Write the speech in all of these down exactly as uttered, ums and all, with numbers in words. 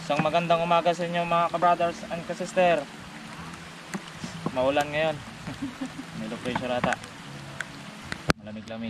Isang magandang umaga sa inyo mga ka-brothers and ka-sister. Maulan ngayon. May low pressure ata. Malamig-lamig.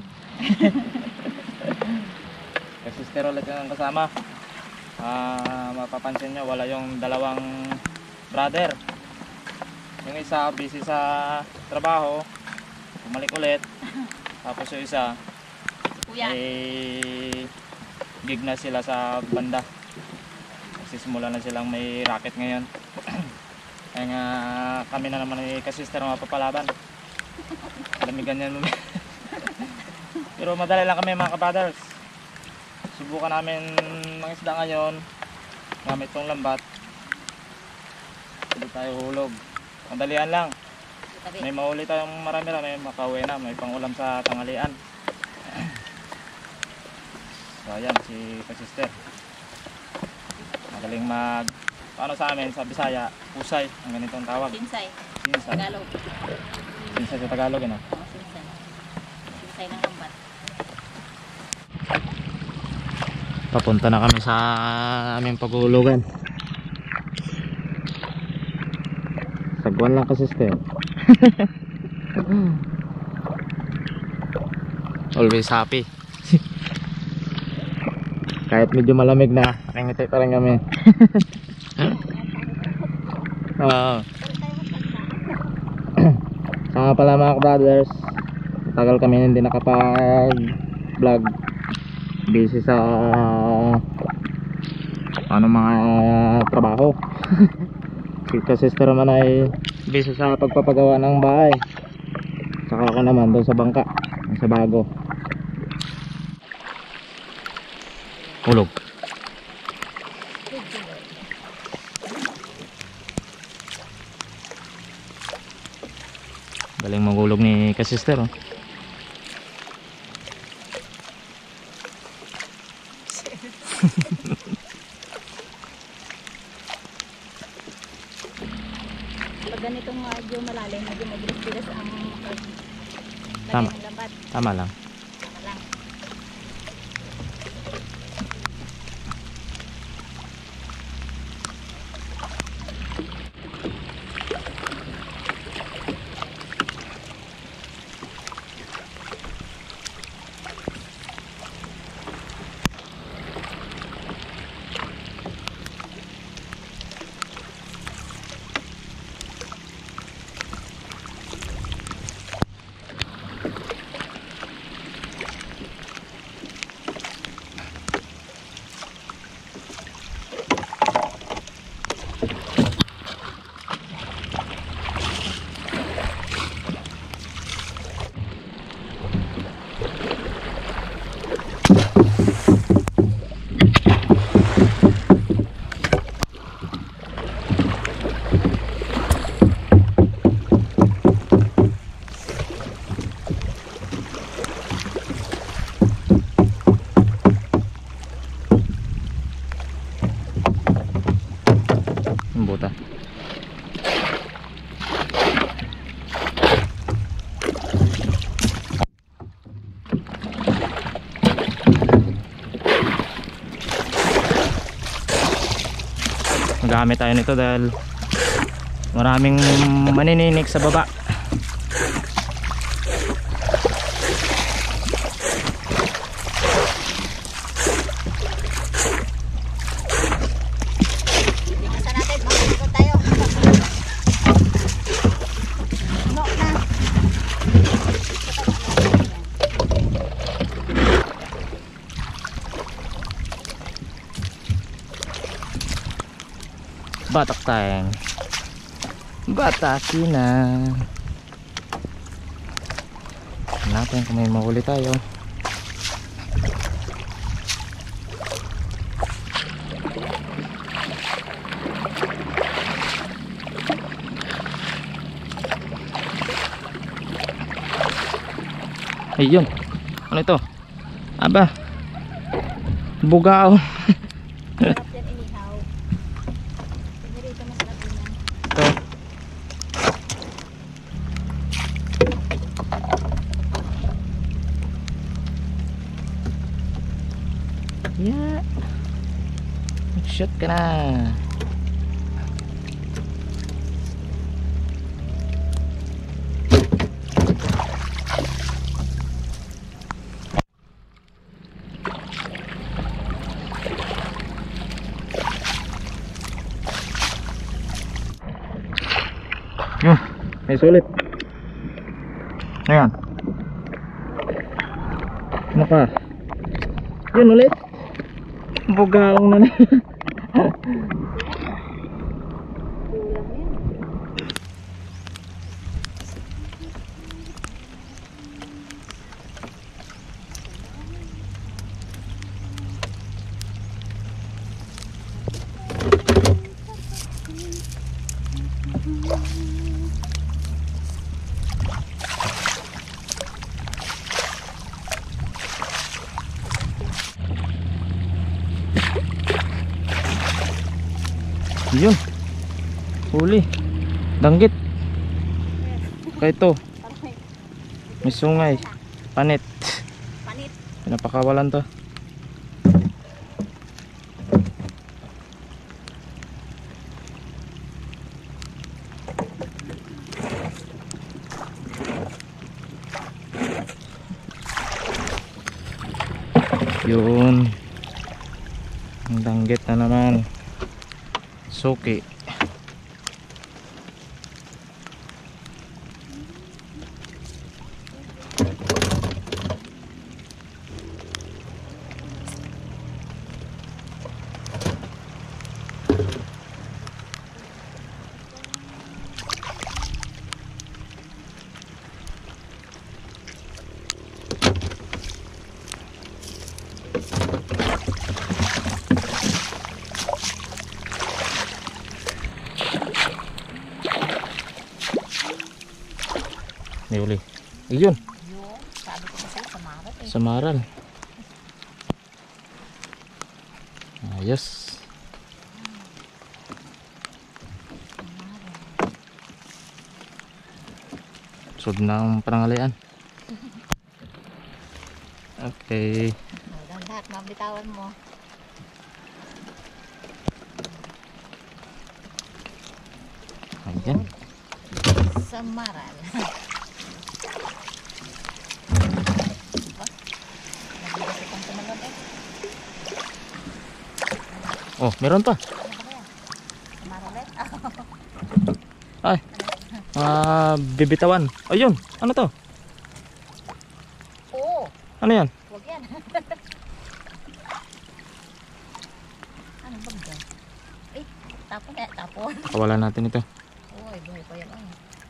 Ka-sister ulit yung kasama. uh, Mapapansin nyo wala yung dalawang brother. Yung isa busy sa trabaho, bumalik ulit. Tapos yung isa ay gig na sila sa banda. Simula na silang may racket ngayon. Kaya nga kami na naman ay ka-sister na mapapalaban. Kalamigan yan. Pero madali lang kami mga ka-brothers. Subukan namin ng isda ngayon gamit tong lambat. Hindi tayo hulog. Madalian lang. May mahuli tayong marami-rami, makauwi na, may pangulam sa tanghalian. So ayan si ka-sister. Magaling mag, paano sa amin, sa Bisaya, pusay, ang ganitong tawag. Sinsay. Sinsay. Tagalog. Sinsay sa Tagalog, ano? Oo, sinsay. Sinsay ng lambat. Papunta na kami sa aming paghulugan. Sagwan lang kasi sister. Always happy. Kahit medyo malamig na, nakingiti pa rin kami. uh, Saka pala mga brothers, tagal kami hindi nakapag vlog. Busy sa uh, ano mga uh, trabaho. Si ka-sister naman ay busy sa pagpapagawa ng bahay. Saka ako naman doon sa bangka, sa bago. Hulog. Galing maghulog ni ka-sister, oh. Pag ganitong medyo malalim, medyo mabilis-bilis ang Tama. lagay ng lambat. Tama lang. Tama lang. Buta. Magamit tayo nito dahil maraming manininik sa baba. Batak tayong bataki na. Hanapin kung may mahuli tayo. Ayun, ano ito? Aba, bugao. Sarap yan inihaw. Pinirito masarap din yan. Ito. Yeah. Shoot ka na. Yun, may sulit. Ayan. Ano ka? Yun ulit. Bugaong na na. Yun, huli, danggit. Kaya ito, may sungay, panit. Panit. Pinapakawalan to. Yun, ang danggit na naman. Suki. May uli. Ayun. Yung, sabi ko kasi sa marat eh. Sa maral. Ayos. Sud na ang panangalian. Okay. Oh, lahat, mabitawan mo. Ayan. Sa maral. Oh, meron pa. Maralet? Ay. Ah, bibitawan. Ayun. Ano to? Oo. Ano yan? Huwag yan. Ano ba dyan? Ay, tapon eh, tapon. Pakawalan natin ito. Uy, buhay pa yan. Ay.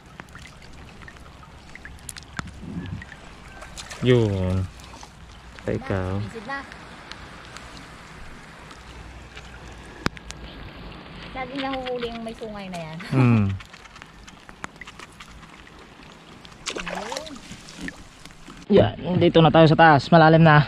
Yun. Ito ikaw. Isid na. Laging nahuhuli yung may sungay na yan. Hmm. Ayun. Yan. Dito na tayo sa taas. Malalim na.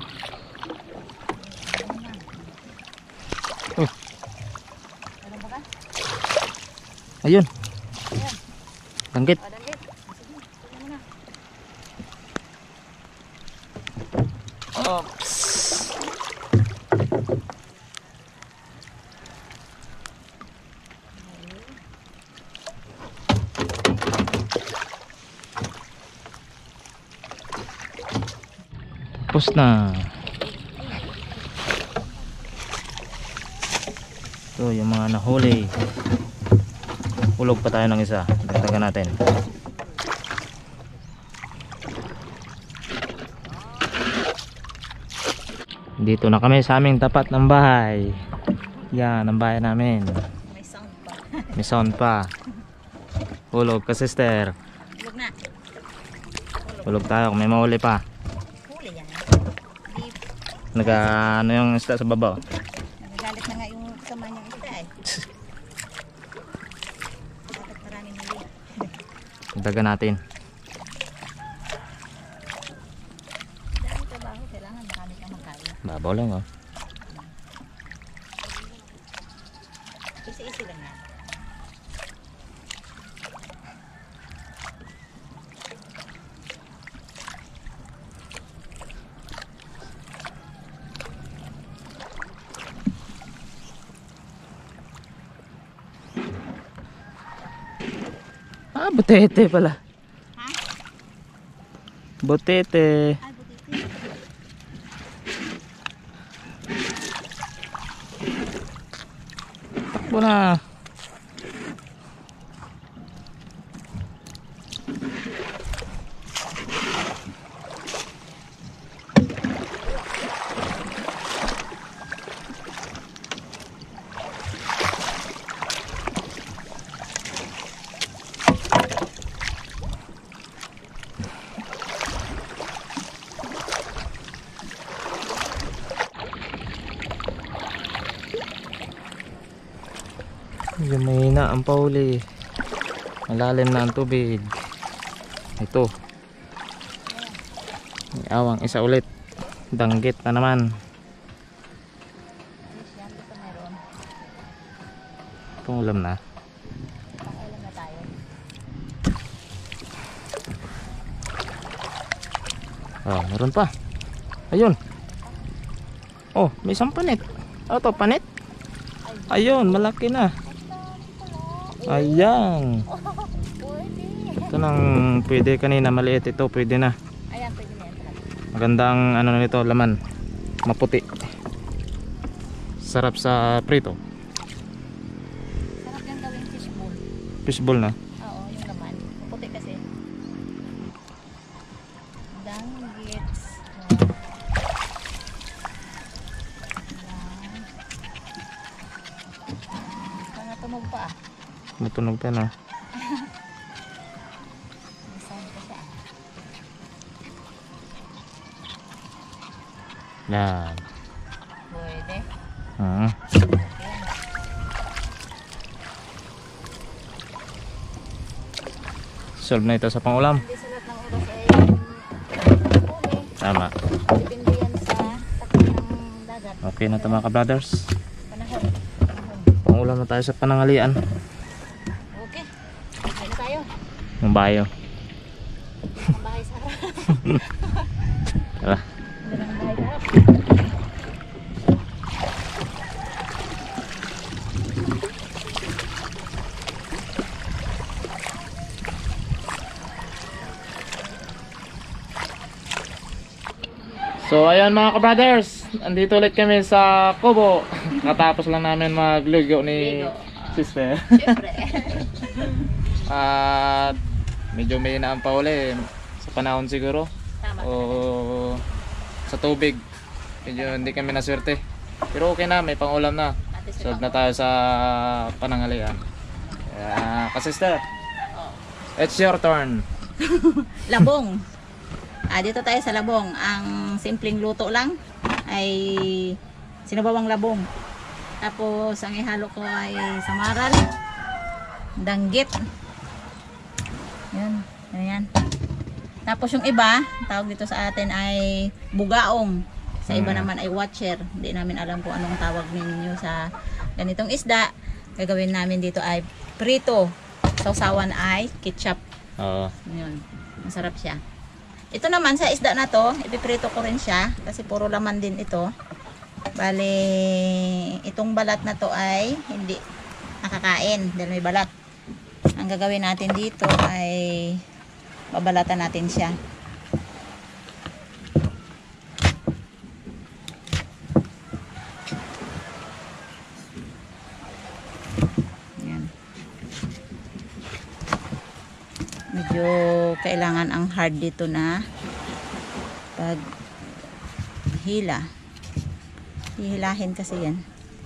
Oh. Ano ba ka? Ayun. Ayan. Danggit. O, danggit. Sige, sige mo na. Oops. Tapos na. Ito yung mga nahuli. Ulog pa tayo ng isa. Dagdagan natin. Dito na kami sa aming tapat ng bahay. Yan ang bahay namin. May sound pa. May sound pa. Ulog ka sister. Hulog na. Ulog tayo kung may mahuli pa. Huli yan. Di, Naga ano yung isda sa baba. nagagalit na nga yung kasama niyang isda eh. Dapat maraming huli. Dagdagan natin. Dahil trabaho, kailangan marami kang magkain. Babaw lang oh. Easy-easy lang yan. Ah, butete pala. Ha? Butete. Ay, butiti. Takbo na. Medyo mahina ang pauli. Malalim na ang tubig. Ito. May awang isa ulit. Danggit na naman. Yes, yan. Ito meron. Pangulam na. Alam na tayo. Oh, meron pa. Ayun. Oh, may isang panit. Ano to, panit? Ayun, malaki na. Ayan. Pwede. Ito nang pwede kanina, maliit. Ito pwede na. Ayan, pwede na yan. Magandang ano na nito, laman. Maputi. Sarap sa prito. Sarap yung gawing fishbowl. Fishball na. Oo, yung laman. Puti kasi. Danggits. Ayan. Mga tunog pa ah. Matunog pa na. Design ko siya. Yan. Pwede. Hmm. Ayan. Solve na ito sa pangulam. Hindi sa lahat ng oras ay huli. Tama. Depende yan sa takot ng dagat. Okay na ito mga ka-brothers. Panahon. Panahon. Pangulam na tayo sa panangalian. Okay. Kain na tayo. Yung bayo. Ang bahay sa harap. Tara. Ganda ng bahay sa harap. So ayan mga ka-brothers, andito ulit kami sa Kubo. Katapos lang namin maglugo ni Ligo. sister. Siyempre. At medyo may na ang pauli sa panahon siguro. Tama. O sa tubig. Medyo hindi kami naswerte. Pero okay na, may pangulam na. Ate, sa Solve na tayo sa panangalian. Kaya ka-sister, it's your turn. Labong. Ah, dito tayo sa labong. Ang simpleng luto lang ay sinabawang labong. Tapos ang ihalo ko ay samaral, danggit. Yan, yan. Tapos yung iba, tawag dito sa atin ay bugaong. Sa iba Hmm. naman ay watcher. Hindi namin alam kung anong tawag ninyo sa ganitong isda. Gagawin namin dito ay prito. Sausawan ay ketchup. Oo. Yun. Masarap siya. Ito naman sa isda na to, ipiprito ko rin siya kasi puro laman din ito. Bale, itong balat na to ay hindi nakakain dahil may balat. Ang gagawin natin dito ay babalatan natin siya. Yan. Medyo kailangan ang hard dito na pag hila. Hihilahin kasi yan.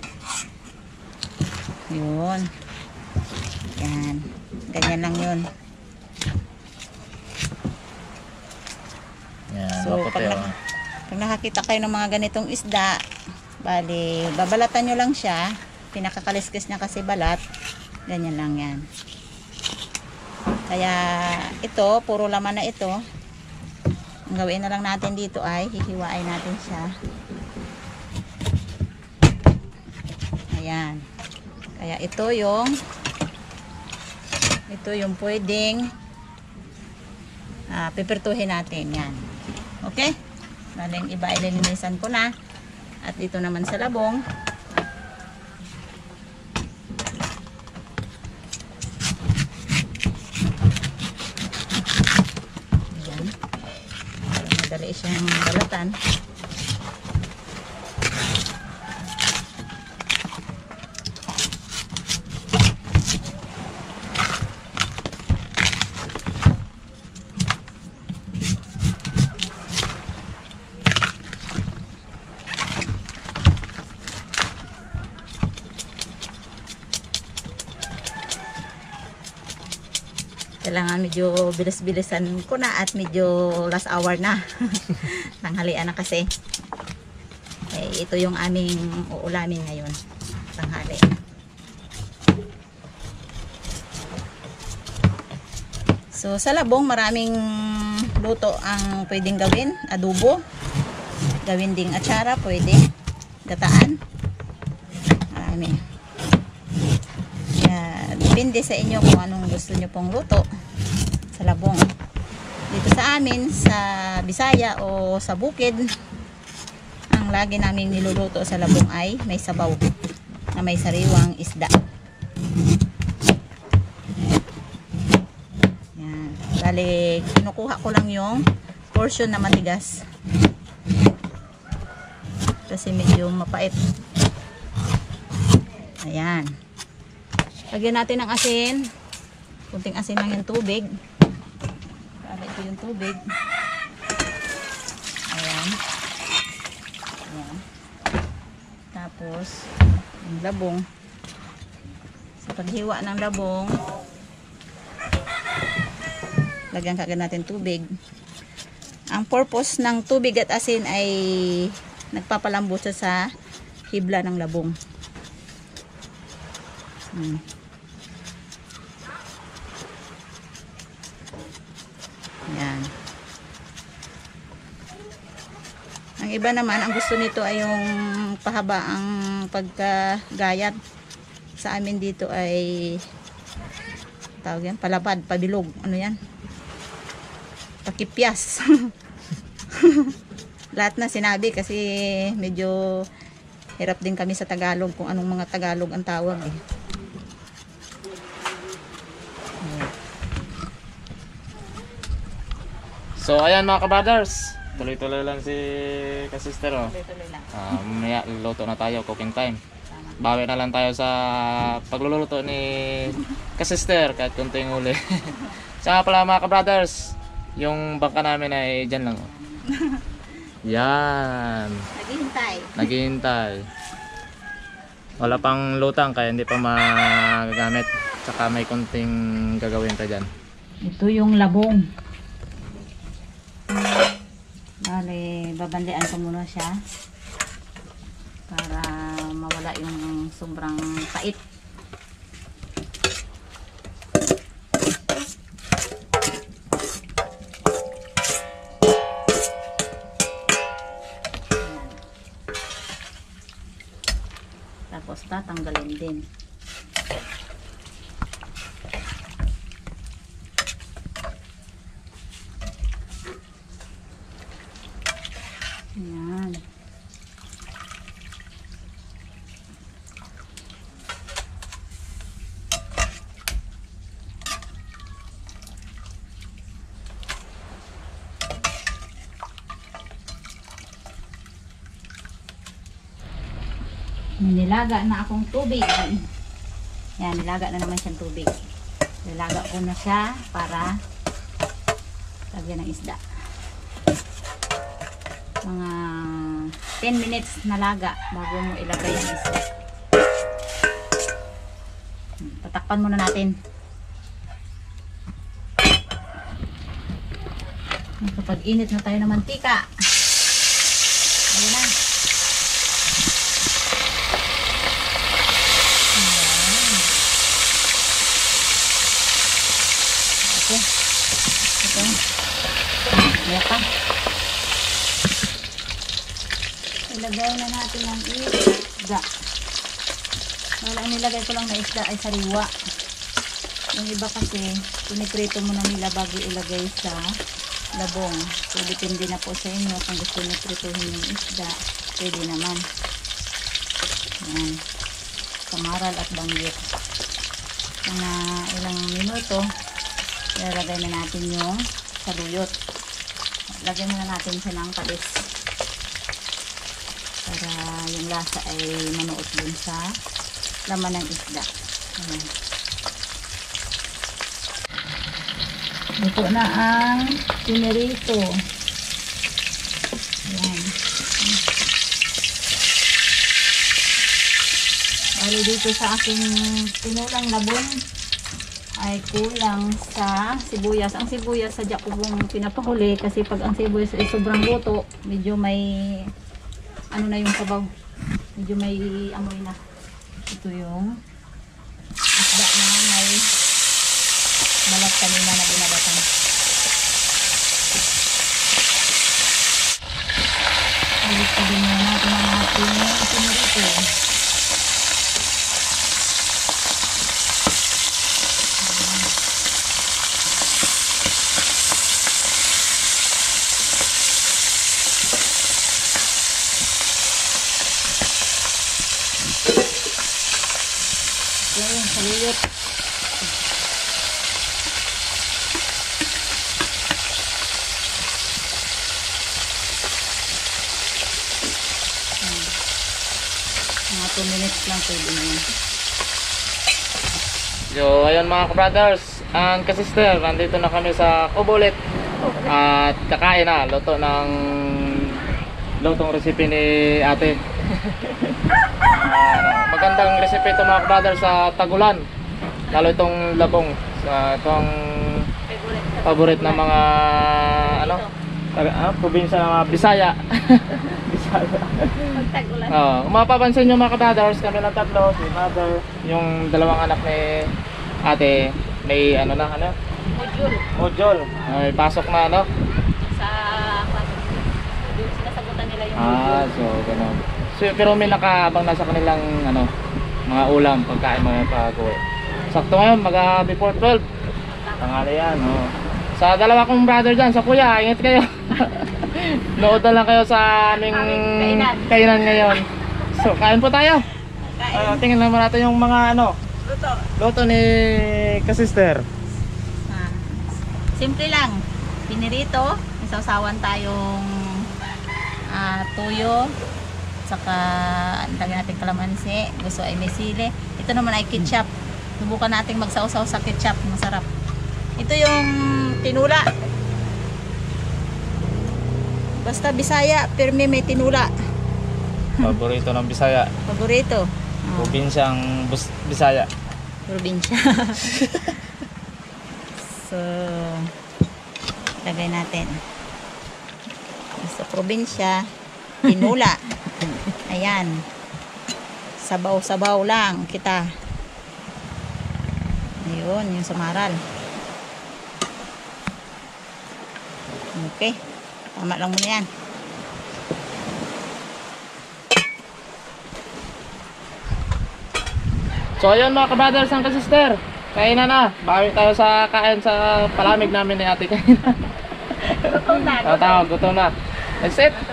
Yun. Yan. Ganyan lang yun. Yan, So, maputi, pag, oh. nak- pag nakakita kayo ng mga ganitong isda, bali, babalatan nyo lang siya. Pinakakaliskis niya kasi balat. Ganyan lang yan. Kaya, ito, puro laman na ito. Ang gawin na lang natin dito ay, hihiwain natin siya. Ayan. Kaya ito yung, ito yung pwedeng, ah, pipirtuhin natin. Yan. Okay? Bali, yung iba ililinisan ko na. At dito naman sa labong. siyang balatan. Kailangan medyo bilis-bilisan ko na at medyo last hour na. Tanghalian na kasi. Eh, ito yung aming uulamin ngayon. Tanghali. So, sa labong maraming luto ang pwedeng gawin. Adobo. Gawin ding atsara, pwede. Gataan. Marami. Depende sa inyo kung anong gusto nyo pong luto sa labong. Dito sa amin, sa Bisaya o sa bukid, ang lagi namin niluluto sa labong ay may sabaw na may sariwang isda. Yan. Bali, kinukuha ko lang yung portion na matigas. Kasi medyo mapait. Ayan. Lagyan natin ng asin. Kunting asin lang yung tubig. Para ito yung tubig. Ayan. Ayan. Tapos, yung labong. Sa paghiwa ng labong, lagyan kagad natin tubig. Ang purpose ng tubig at asin ay nagpapalambot sa hibla ng labong. Hmm. Yan. Ang iba naman, ang gusto nito ay yung pahaba ang pagkagayat. Sa amin dito ay tawag yan, palapad, pabilog. Ano yan? Pakipyas. Lahat na sinabi kasi medyo hirap din kami sa Tagalog kung anong mga Tagalog ang tawag eh. So ayan mga kabrothers, tuloy-tuloy lang si ka-sister oh. Tuloy-tuloy lang. Uh, mamaya luto na tayo, cooking time. Bawi na lang tayo sa pagluluto ni ka-sister kahit kunting uli. Saka pala mga kabrothers, yung bangka namin ay dyan lang oh. Yan. Naghihintay. Naghihintay. Wala pang lutang kaya hindi pa magagamit. Saka may kunting gagawin pa dyan. Ito yung labong. Bale, babandian ko muna siya para mawala yung sobrang pait. Tapos tatanggalin din. Ayan. Nilaga na akong tubig. Yan, nilaga na naman siyang tubig. Nilaga ko na siya para lagyan ng isda. Mga ten minutes na laga bago mo ilagay ang isda. Tatakpan muna natin. Kapag init na tayo ng mantika. Ayun na. Okay. Ito. Ayan pa. Ilagay na natin ang isda. Wala, ang nilagay ko lang na isda ay sariwa. Yung iba kasi, piniprito mo na nila bago ilagay sa labong. So, depende na po sa inyo kung gusto nyo prituhin yung isda. Pwede naman. Ayan. Kamaral at banggit. Mga ilang minuto, ilalagay na natin yung saluyot. lagyan muna natin siya ng patis. Para yung lasa ay manuot dun sa laman ng isda. Ayan. Ito na ang pinirito. Ayan. Bali dito sa aking tinulang labong ay kulang sa sibuyas. Ang sibuyas sadya ko pong pinapahuli kasi pag ang sibuyas ay sobrang luto, medyo may ano na yung sabaw. Medyo may amoy na. Ito yung isda na may balat kanina na binabatan. Balik pa din na natin ang ating pinirito. Ayan, saluyot. Mga two minutes lang pwede na yan. So, ayun mga ka-brothers and ka-sister, nandito na kami sa Kubulit at kakain na, luto ng lutong recipe ni ate. uh, magandang recipe ito mga ka-brothers sa tagulan, lalo itong labong, sa itong favorite ng mga ano, ah, probinsya ng mga Bisaya. Bisaya. Oh, kung mapapansin nyo mga ka-brothers, kami ng tatlo, si mother, yung dalawang anak ni ate, may ano na, ano? Module. Module. Ay, pasok na ano? Sa yung sinasagutan nila yung Ah, so gano'n. So, pero may nakaabang na sa kanilang ano, mga ulam, pagkain mga pag-uwi. Sakto ngayon, mag before twelve. Tanghali yan, oh. Sa dalawa kong brother dyan, sa kuya, ingat kayo. Nood na lang kayo sa aming kainan. kainan ngayon. So, kain po tayo. kain. Uh, tingnan naman natin yung mga ano, Luto. luto ni ka-sister. Ah, simple lang. Pinirito, isawsawan tayong ah, tuyo, saka lagyan natin kalamansi, gusto ay may sili. Ito naman ay ketchup. Subukan natin magsawsaw sa ketchup, masarap. Ito yung tinula. Basta Bisaya, pirmi may tinula. Paborito ng Bisaya. Paborito. Oh, Probinsyang Bus- Bisaya. probinsya. So, lagay natin. Sa probinsya, tinula. Ayan. Sabaw-sabaw lang kita. Ayun, yung samaral. Okay. Tama lang muna yan. So ayun mga ka-brothers and ka-sister, kain na na. Bawi tayo sa kain sa palamig namin ni ate kain na. Gutom na. Oh, tawag, gutom na. That's it.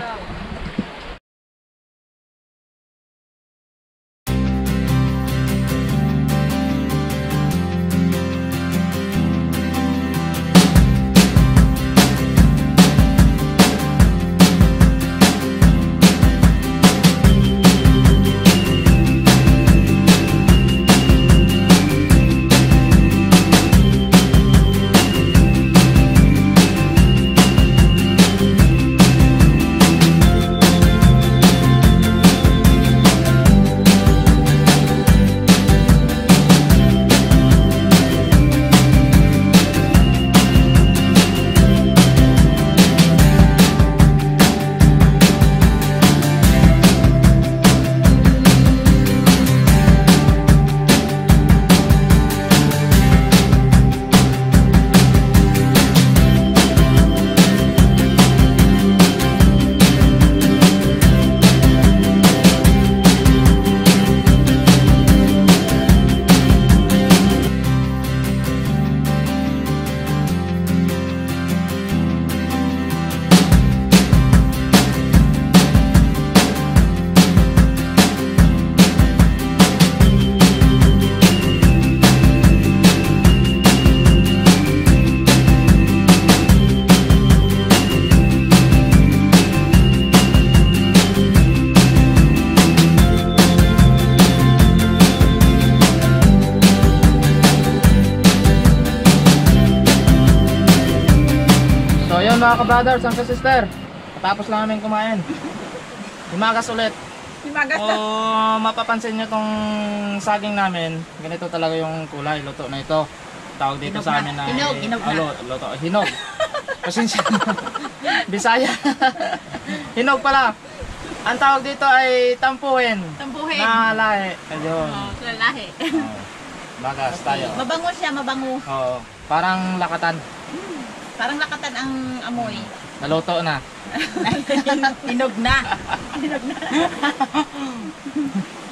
mga ka-brothers, ang ka-sister. Tapos lang namin kumain. Himagas ulit. Himagas O mapapansin nyo tong saging namin, ganito talaga yung kulay, luto na ito. Tawag dito Hinog sa na. amin na Hinog, hinog na. Alo, luto, hinog. Pasensya na. Bisaya. Hinog pala. Ang tawag dito ay tampuhin. Tambuhin. Na lahi. Ayun. Oh, lalahi. Oh, bagas tayo. Mabango siya, mabango. Oo, parang lakatan. Parang lakatan ang amoy. Naluto na. Hinog na. Hinog na.